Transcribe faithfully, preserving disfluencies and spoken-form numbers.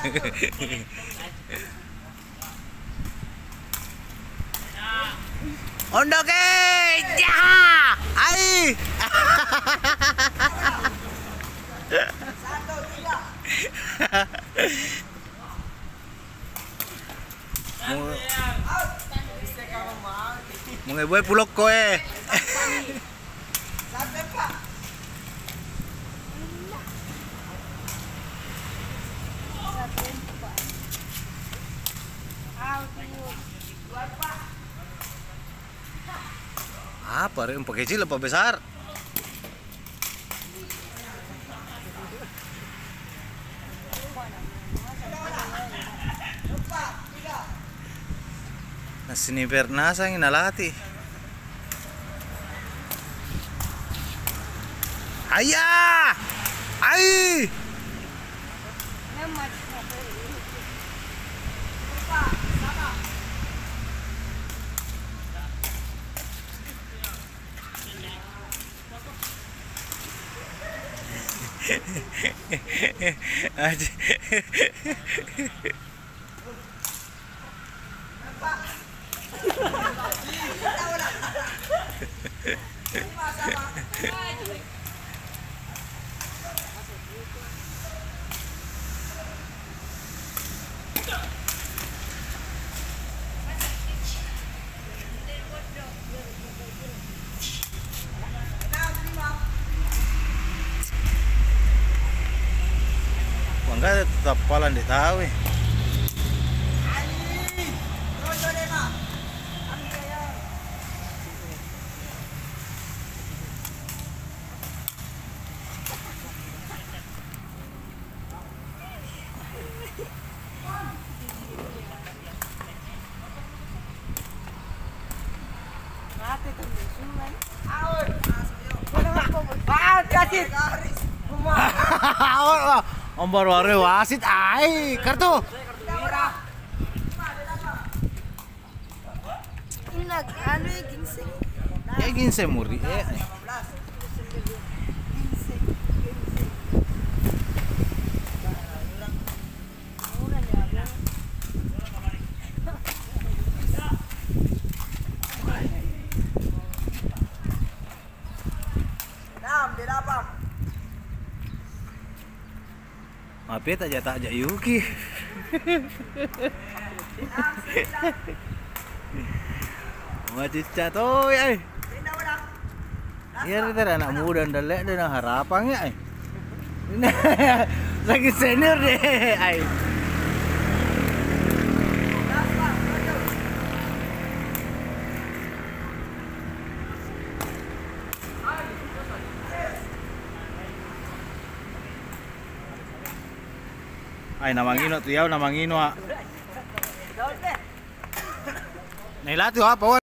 Ondoke, ja, ai. Satu, tiga. Mga boy pulok ko eh. Sampai Pak. Apa rin? Pagkecil apa besar? Nah, sniper nasa yang nalati. Ayah! Ay! Aja. Enggak tetap palan di tahu eh. Ah, kasih. Om baru baru wasit ai kartu. Ini anu ginseng. Ya ginseng muri eh. Mapit aja tak aja Yuki. Macet catoy ay. Iya itu anak muda ndalek dan harapan ya ay. Ini lagi senior deh ay. Ay namangino tuh ya namangino ah. Nailat tuh apa?